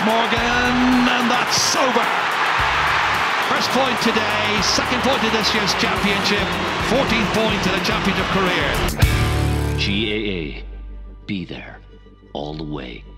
Morgan, and that's over. First point today, second point of this year's championship, 14th point in a championship career. GAA, be there all the way.